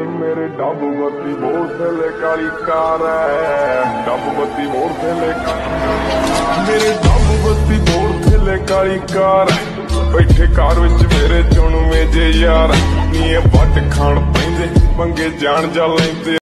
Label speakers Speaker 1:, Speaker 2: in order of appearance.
Speaker 1: मेरे डब बत्ती मोड़ थले काली कार है, डब बत्ती मोड़ थले मेरे डब बत्ती मोड़ थले काली कार बैठे कार विच मेरे चुनवे जे यार नी वट खाण पैंदे पंगे जान जा लैंदे।